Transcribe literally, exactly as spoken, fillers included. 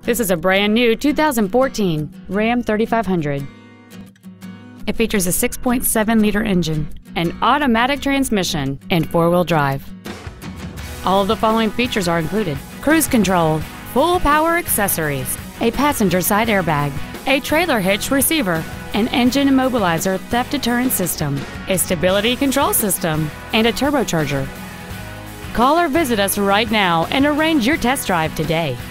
This is a brand new two thousand fourteen Ram thirty-five hundred. It features a six point seven liter engine, an automatic transmission, and four-wheel drive. All of the following features are included: cruise control, full power accessories, a passenger side airbag, a trailer hitch receiver, an engine immobilizer theft deterrent system, a stability control system, and a turbocharger. Call or visit us right now and arrange your test drive today.